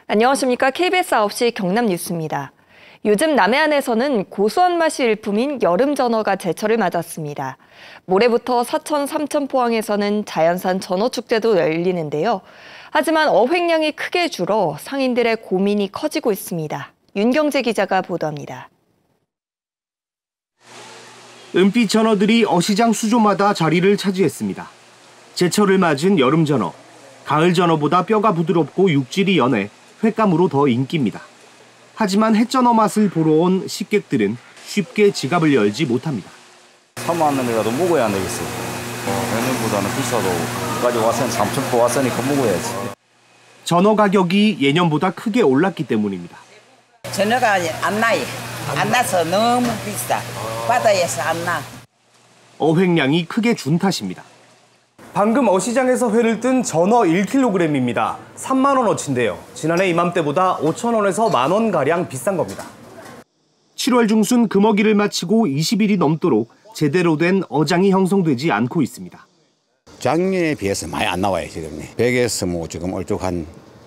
안녕하십니까. KBS 9시 경남 뉴스입니다. 요즘 남해안에서는 고소한 맛이 일품인 여름 전어가 제철을 맞았습니다. 모레부터 사천, 삼천포항에서는 자연산 전어축제도 열리는데요. 하지만 어획량이 크게 줄어 상인들의 고민이 커지고 있습니다. 윤경재 기자가 보도합니다. 은빛 전어들이 어시장 수조마다 자리를 차지했습니다. 제철을 맞은 여름 전어. 가을 전어보다 뼈가 부드럽고 육질이 연해 횟감으로 더 인기입니다. 하지만 햇전어 맛을 보러 온 식객들은 쉽게 지갑을 열지 못합니다. 3만 원이라도 먹어야 안 되겠어요. 내년보다는 비싸도 여기까지 왔으니 삼천포 왔으니까 먹어야지. 전어 가격이 예년보다 크게 올랐기 때문입니다. 전어가 안 나요. 안 나서 너무 비싸. 바다에서 안 나. 어획량이 크게 준 탓입니다. 방금 어시장에서 회를 뜬 전어 1kg입니다. 3만 원어치인데요. 지난해 이맘때보다 5천 원에서 만 원가량 비싼 겁니다. 7월 중순 금어기를 마치고 20일이 넘도록 제대로 된 어장이 형성되지 않고 있습니다. 작년에 비해서 많이 안 나와요, 지금. 100에서 지금 얼추 한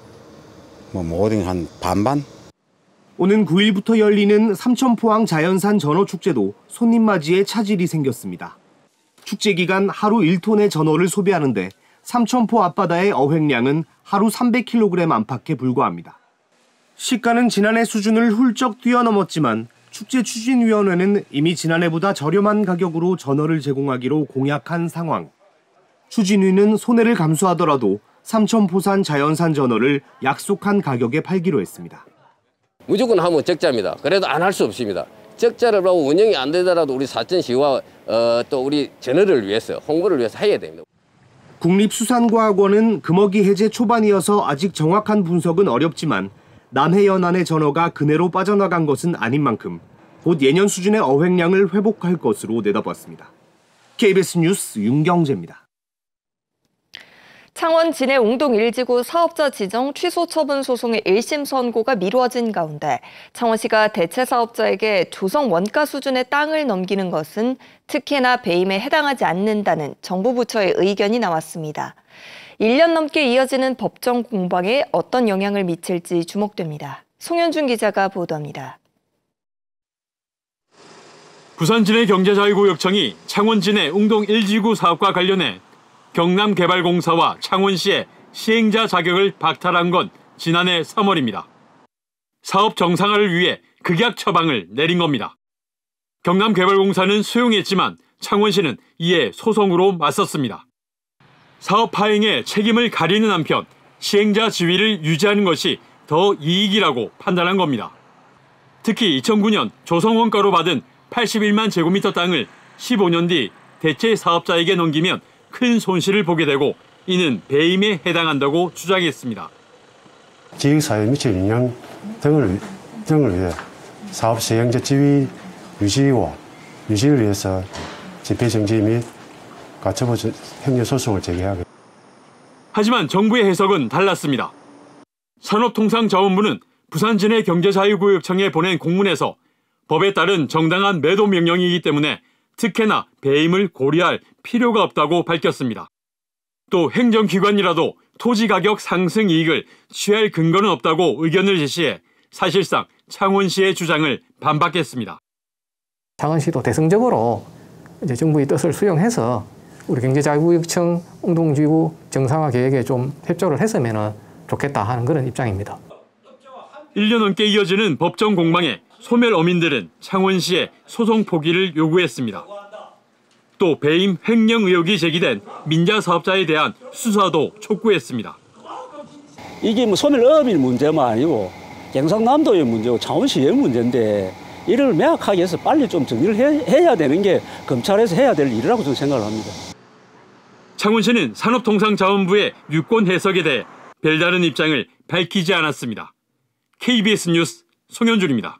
반반? 오는 9일부터 열리는 삼천포항 자연산 전어축제도 손님 맞이에 차질이 생겼습니다. 축제 기간 하루 1톤의 전어를 소비하는데 삼천포 앞바다의 어획량은 하루 300kg 안팎에 불과합니다. 시가는 지난해 수준을 훌쩍 뛰어넘었지만 축제추진위원회는 이미 지난해보다 저렴한 가격으로 전어를 제공하기로 공약한 상황. 추진위는 손해를 감수하더라도 삼천포산 자연산 전어를 약속한 가격에 팔기로 했습니다. 무조건 하면 적자입니다. 그래도 안 할 수 없습니다. 적자를 하고 운영이 안 되더라도 우리 사천시와 또 우리 전어를 위해서 홍보를 위해서 해야 됩니다. 국립수산과학원은 금어기 해제 초반이어서 아직 정확한 분석은 어렵지만 남해 연안의 전어가 근해로 빠져나간 것은 아닌 만큼 곧 예년 수준의 어획량을 회복할 것으로 내다봤습니다. KBS 뉴스 윤경재입니다. 창원 진해 웅동 1지구 사업자 지정 취소 처분 소송의 1심 선고가 미뤄진 가운데 창원시가 대체 사업자에게 조성 원가 수준의 땅을 넘기는 것은 특혜나 배임에 해당하지 않는다는 정부 부처의 의견이 나왔습니다. 1년 넘게 이어지는 법정 공방에 어떤 영향을 미칠지 주목됩니다. 송현준 기자가 보도합니다. 부산 진해경제자유구역청이 창원 진해 웅동 1지구 사업과 관련해 경남개발공사와 창원시의 시행자 자격을 박탈한 건 지난해 3월입니다. 사업 정상화를 위해 극약 처방을 내린 겁니다. 경남개발공사는 수용했지만 창원시는 이에 소송으로 맞섰습니다. 사업 파행에 책임을 가리는 한편 시행자 지위를 유지하는 것이 더 이익이라고 판단한 겁니다. 특히 2009년 조성원가로 받은 81만 제곱미터 땅을 15년 뒤 대체 사업자에게 넘기면 큰 손실을 보게 되고 이는 배임에 해당한다고 주장했습니다. 지역사회에 미칠 영향 등을 위해 사업 시행자 지위 유지를 위해서 집행정지 및 가처분 행정소송을 제기하게. 하지만 정부의 해석은 달랐습니다. 산업통상자원부는 부산진해경제자유구역청에 보낸 공문에서 법에 따른 정당한 매도 명령이기 때문에 특혜나 배임을 고려할 필요가 없다고 밝혔습니다. 또 행정기관이라도 토지 가격 상승 이익을 취할 근거는 없다고 의견을 제시해 사실상 창원시의 주장을 반박했습니다. 창원시도 대승적으로 이제 정부의 뜻을 수용해서 우리 경제자유구역청 웅동지구 정상화 계획에 좀 협조를 했으면 좋겠다 하는 그런 입장입니다. 1년 넘게 이어지는 법정 공방에 소멸 어민들은 창원시에 소송 포기를 요구했습니다. 또 배임 횡령 의혹이 제기된 민자 사업자에 대한 수사도 촉구했습니다. 이게 소멸 어민 문제만 아니고 경상남도의 문제고 창원시의 문제인데 이를 명확하게 해서 빨리 좀 정리를 해야 되는 게 검찰에서 해야 될 일이라고 저는 생각을 합니다. 창원시는 산업통상자원부의 유권 해석에 대해 별다른 입장을 밝히지 않았습니다. KBS 뉴스 송현준입니다.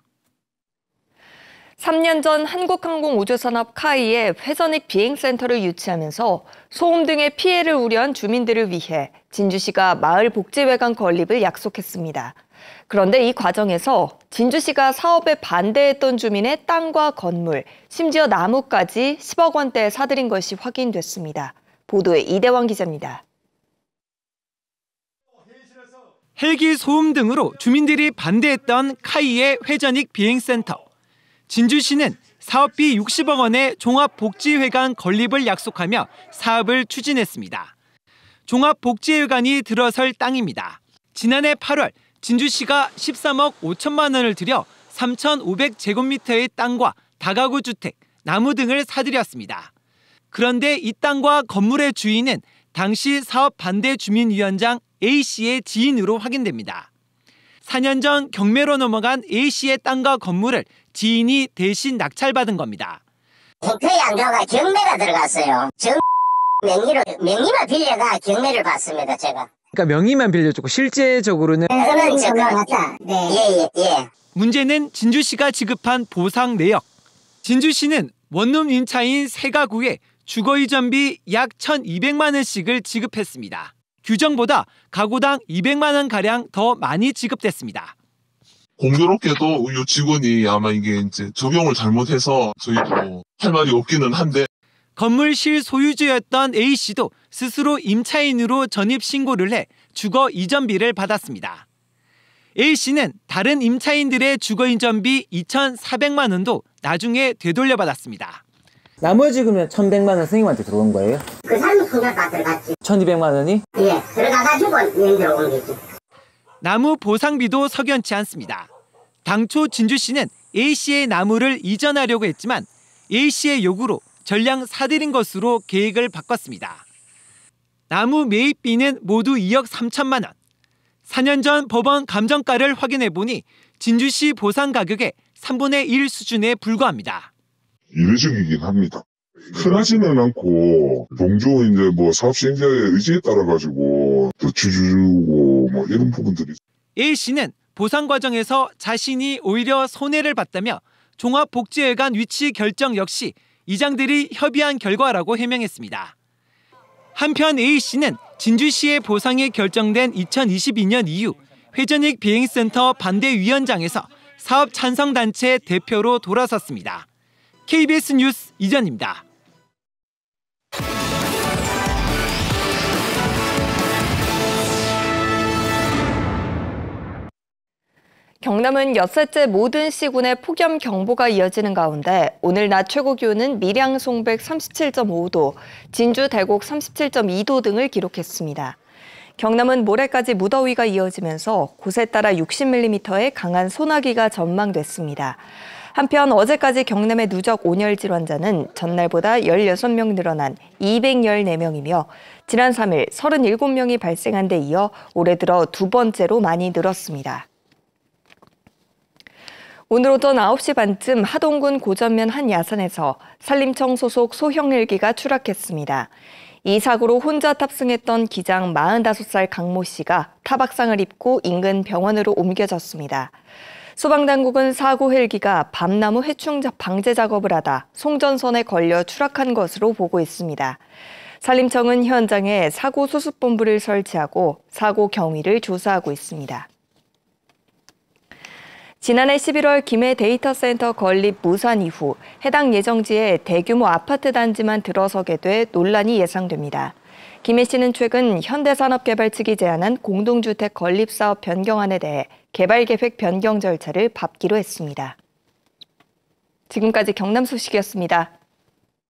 3년 전 한국항공우주산업 카이에 회전익 비행센터를 유치하면서 소음 등의 피해를 우려한 주민들을 위해 진주시가 마을 복지회관 건립을 약속했습니다. 그런데 이 과정에서 진주시가 사업에 반대했던 주민의 땅과 건물, 심지어 나무까지 10억 원대에 사들인 것이 확인됐습니다. 보도에 이대원 기자입니다. 헬기 소음 등으로 주민들이 반대했던 카이의 회전익 비행센터. 진주시는 사업비 60억 원의 종합복지회관 건립을 약속하며 사업을 추진했습니다. 종합복지회관이 들어설 땅입니다. 지난해 8월 진주시가 13억 5천만 원을 들여 3,500제곱미터의 땅과 다가구 주택, 나무 등을 사들였습니다. 그런데 이 땅과 건물의 주인은 당시 사업 반대 주민위원장 A씨의 지인으로 확인됩니다. 4년 전 경매로 넘어간 A씨의 땅과 건물을 지인이 대신 낙찰받은 겁니다. 행패에 안 들어가 경매가 들어갔어요. 명의만 빌려가 경매를 받습니다, 제가. 그러니까 명의만 빌려주고 실제적으로는 그런 저거 맞다. 네. 예. 문제는 진주시가 지급한 보상 내역. 진주시는 원룸 임차인 3가구에 주거 이전비 약 1,200만 원씩을 지급했습니다. 규정보다 가구당 200만 원가량 더 많이 지급됐습니다. 공교롭게도 이 직원이 아마 이게 이제 적용을 잘못해서 저희도 할 말이 없기는 한데 건물 실소유주였던 A씨도 스스로 임차인으로 전입 신고를 해 주거 이전비를 받았습니다. A씨는 다른 임차인들의 주거 이전비 2,400만 원도 나중에 되돌려받았습니다. 나머지 그러면 1,100만 원 선생님한테 들어온 거예요? 그 사람 손에 다 들어갔지. 1,200만 원이? 예, 들어가가지고 연대로 온 거지. 나무 보상비도 석연치 않습니다. 당초 진주시는 A씨의 나무를 이전하려고 했지만 A씨의 요구로 전량 사들인 것으로 계획을 바꿨습니다. 나무 매입비는 모두 2억 3천만 원. 4년 전 법원 감정가를 확인해 보니 진주시 보상 가격의 3분의 1 수준에 불과합니다. 이례적이긴 합니다. 흔하지는 않고 동조 이제 뭐 사업 시행자의 의지에 따라 가지고 더 주고 뭐 이런 부분들이. A씨는 보상 과정에서 자신이 오히려 손해를 봤다며 종합복지회관 위치 결정 역시 이장들이 협의한 결과라고 해명했습니다. 한편 A씨는 진주시의 보상이 결정된 2022년 이후 회전익 비행센터 반대위원장에서 사업 찬성단체 대표로 돌아섰습니다. KBS 뉴스 이전입니다. 경남은 엿새째 모든 시군에 폭염 경보가 이어지는 가운데 오늘 낮 최고 기온은 밀양 송백 37.5도, 진주 대곡 37.2도 등을 기록했습니다. 경남은 모레까지 무더위가 이어지면서 곳에 따라 60mm의 강한 소나기가 전망됐습니다. 한편 어제까지 경남의 누적 온열 질환자는 전날보다 16명 늘어난 214명이며 지난 3일 37명이 발생한 데 이어 올해 들어 두 번째로 많이 늘었습니다. 오늘 오전 9시 반쯤 하동군 고전면 한 야산에서 산림청 소속 소형 헬기가 추락했습니다. 이 사고로 혼자 탑승했던 기장 45살 강모 씨가 타박상을 입고 인근 병원으로 옮겨졌습니다. 소방당국은 사고 헬기가 밤나무 해충 방제 작업을 하다 송전선에 걸려 추락한 것으로 보고 있습니다. 산림청은 현장에 사고 수습본부를 설치하고 사고 경위를 조사하고 있습니다. 지난해 11월 김해 데이터센터 건립 무산 이후 해당 예정지에 대규모 아파트 단지만 들어서게 돼 논란이 예상됩니다. 김해시는 최근 현대산업개발 측이 제안한 공동주택 건립 사업 변경안에 대해 개발 계획 변경 절차를 밟기로 했습니다. 지금까지 경남 소식이었습니다.